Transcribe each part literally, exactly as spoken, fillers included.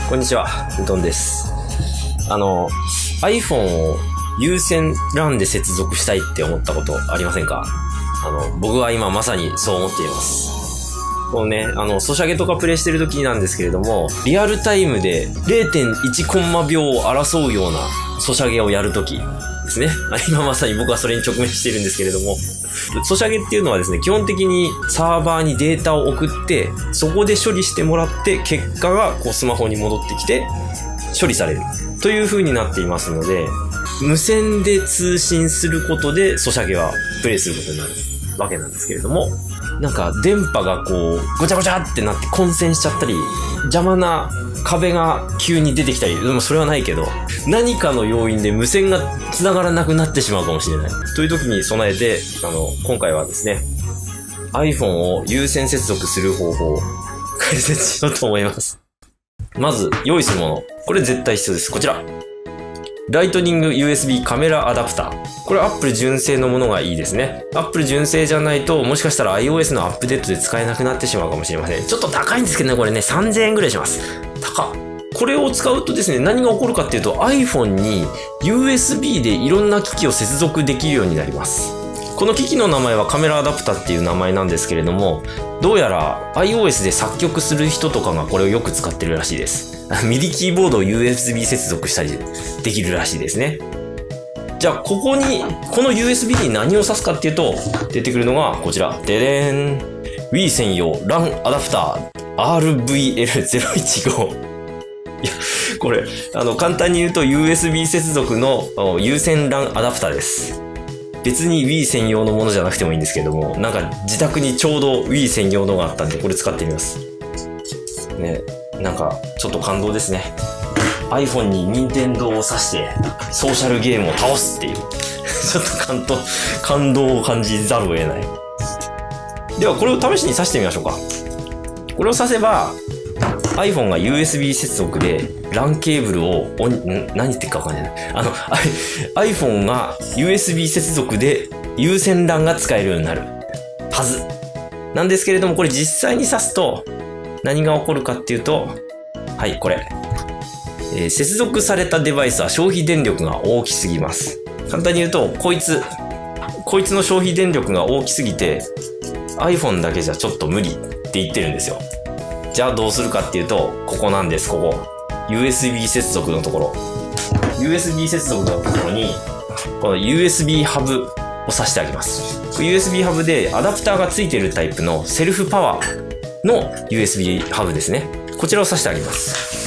こんにちは、うどんです。あの、iPhone を有線 ラン で接続したいって思ったことありませんか？あの、僕は今まさにそう思っています。このね、あの、ソシャゲとかプレイしてる時なんですけれども、リアルタイムで れいてんいち コンマ秒を争うようなソシャゲをやる時ですね。今まさに僕はそれに直面しているんですけれども、ソシャゲっていうのはですね、基本的にサーバーにデータを送って、そこで処理してもらって、結果がこうスマホに戻ってきて、処理される。という風になっていますので、無線で通信することでソシャゲはプレイすることになるわけなんですけれども、なんか電波がこう、ごちゃごちゃってなって混戦しちゃったり、邪魔な壁が急に出てきたり、でもそれはないけど、何かの要因で無線が繋がらなくなってしまうかもしれない。という時に備えて、あの、今回はですね、iPhone を有線接続する方法を解説しようと思います。まず、用意するもの。これ絶対必要です。こちら。ライトニング ユーエスビー カメラアダプター。これ Apple 純正のものがいいですね。Apple 純正じゃないと、もしかしたら iOS のアップデートで使えなくなってしまうかもしれません。ちょっと高いんですけどね、これね、さんぜんえんぐらいします。高っ。これを使うとですね、何が起こるかっていうと iPhone に ユーエスビー でいろんな機器を接続できるようになります。この機器の名前はカメラアダプターっていう名前なんですけれども、どうやら iOS で作曲する人とかがこれをよく使ってるらしいです。ミディ キーボードを ユーエスビー 接続したりできるらしいですね。じゃあ、ここに、この ユーエスビー に何を挿すかっていうと、出てくるのがこちら。ででーん。Wii 専用 ラン アダプター アールブイエルゼロいちご。いや、これ、あの、簡単に言うと ユーエスビー 接続の有線 ラン アダプターです。別に Wii 専用のものじゃなくてもいいんですけれども、なんか自宅にちょうど Wii 専用のがあったんで、これ使ってみます。ね、なんか、ちょっと感動ですね。iPhone に任天堂を挿して、ソーシャルゲームを倒すっていう。ちょっと感動、感動を感じざるを得ない。では、これを試しに挿してみましょうか。これを挿せば、iPhone が ユーエスビー 接続で ラン ケーブルをオン、ん何言ってるかわかんないな。あの、iPhone が ユーエスビー 接続で有線 ラン が使えるようになるはず。なんですけれども、これ実際に挿すと何が起こるかっていうと、はい、これ。えー、接続されたデバイスは消費電力が大きすぎます。簡単に言うと、こいつ、こいつの消費電力が大きすぎて iPhone だけじゃちょっと無理って言ってるんですよ。じゃあどうするかっていうと、ここなんです、ここ。ユーエスビー 接続のところ。ユーエスビー 接続のところに、この ユーエスビー ハブを挿してあげます。ユーエスビー ハブでアダプターが付いているタイプのセルフパワーの ユーエスビー ハブですね。こちらを挿してあげます。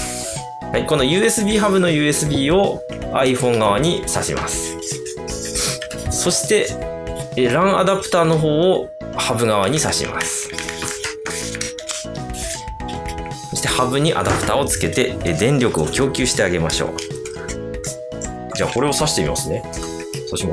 はい、この ユーエスビー ハブの ユーエスビー を iPhone 側に挿します。そして、ラン アダプターの方をハブ側に挿します。そしてハブにアダプターをつけて電力を供給してあげましょう。じゃあこれを挿してみますね。そうします。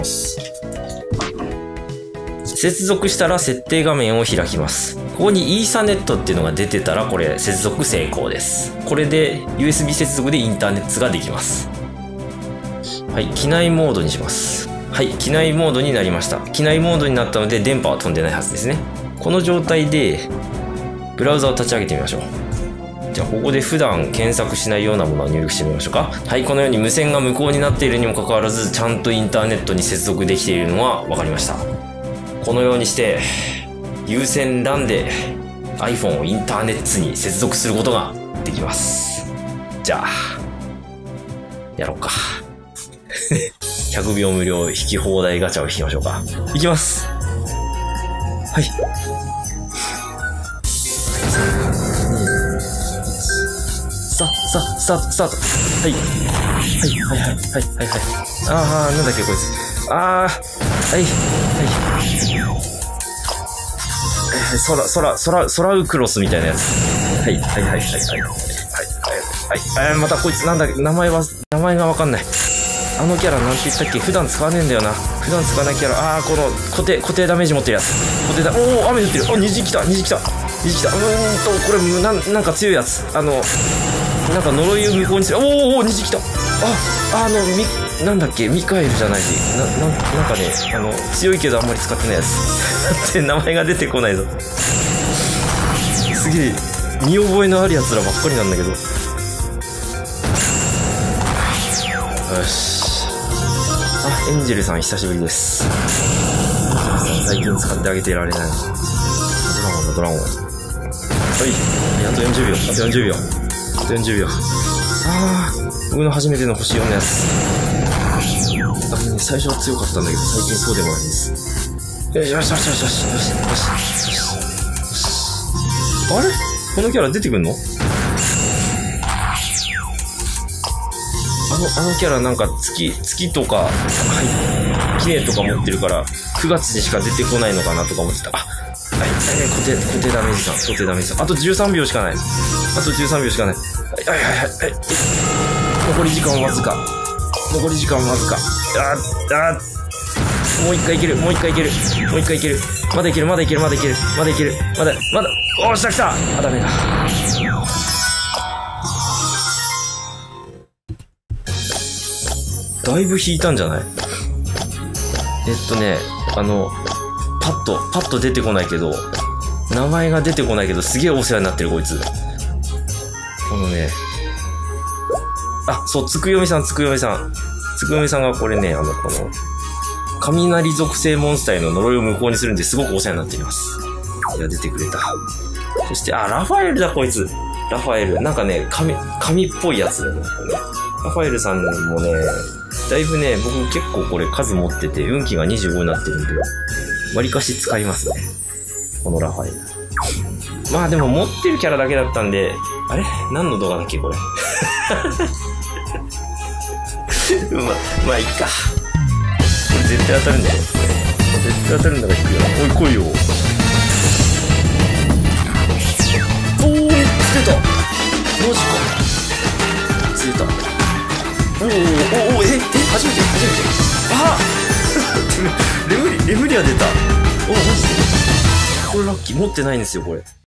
接続したら設定画面を開きます。ここにイーサネットっていうのが出てたらこれ接続成功です。これで ユーエスビー 接続でインターネットができます。はい、機内モードにします。はい、機内モードになりました。機内モードになったので電波は飛んでないはずですね。この状態でブラウザを立ち上げてみましょう。じゃあここで普段検索しないようなものを入力してみましょうか。はい、このように無線が無効になっているにもかかわらずちゃんとインターネットに接続できているのが分かりました。このようにして有線 ラン で iPhone をインターネットに接続することができます。じゃあやろうか。ひゃくびょう無料引き放題ガチャを引きましょうか。いきます。はい。さ、さ、スタート、スタート。はい。はい、はい、はい、はい、はい、はい。あー、なんだっけ、こいつ。あー、はい、はい。空、空、空、空ウクロスみたいなやつ。はい、はい、はい、はい、はい、はい、はい、はい、はい、またこいつ、なんだっけ、名前は、名前がわかんない。あのキャラなんて言ったっけ？普段使わねえんだよな。普段使わないキャラ。あー、この固定、固定ダメージ持ってるやつ。固定ダ、おー、雨降ってる。あ、虹来た、虹来た。虹来た。うーんと、これ、なん、なんか強いやつ。あの、なんか呪いを無効にする。おー、おー、虹来た。あ、あの、み、なんだっけ、ミカエルじゃないし。な、な、なんかね、あの、強いけどあんまり使ってないやつ。だって名前が出てこないぞ。すげえ、見覚えのあるやつらばっかりなんだけど。 よし。あ、エンジェルさん久しぶりです。最近使ってあげてられない。ドラゴンだ、ドラゴン。はい。あとよんじゅうびょう。あとよんじゅうびょう。あとよんじゅうびょう。あー、僕の初めての星よんのやつ。あのね、最初は強かったんだけど、最近そうでもないです。よしよしよしよしよしよしよしよし。あれこのキャラ出てくんの？あの、あのキャラなんか月、月とか、はい、記念とか持ってるから、くがつにしか出てこないのかなとか思ってた。あ、はい、はい、固定、固定ダメージさん、固定ダメージさん。あとじゅうさんびょうしかない。あとじゅうさんびょうしかない。はい、はい、はい、はい。残り時間わずか。残り時間わずか。あー、あー。もう一回いける、もう一回いける、もう一回いける。まだいける、まだいける、まだいける、まだいける、まだ、まだ、おー、来た来た。あ、ダメだ。だいぶ引いたんじゃない？えっとね、あの、パッと、パッと出てこないけど、名前が出てこないけど、すげえお世話になってる、こいつ。このね、あ、そう、つくよみさん、つくよみさん。つくよみさんがこれね、あの、この、雷属性モンスターへの呪いを無効にするんですごくお世話になっています。いや、出てくれた。そして、あ、ラファエルだ、こいつ。ラファエル。なんかね、神、神っぽいやつだね。ラファエルさんもね、だいぶね、僕結構これ数持ってて、運気がにじゅうごになってるんで、割かし使いますね。このラファエル。まあでも持ってるキャラだけだったんで、あれ何の動画だっけこれ。まあ、まあいいか。これ絶対当たるんだよ。絶対当たるんだから行くよ。おい来いよ。おー、釣れた。マジか。釣れた。おーおーおー、え、え、初めて初めて。あレムリ、レムリア出た。おー、マジで。これラッキー。持ってないんですよ、これ。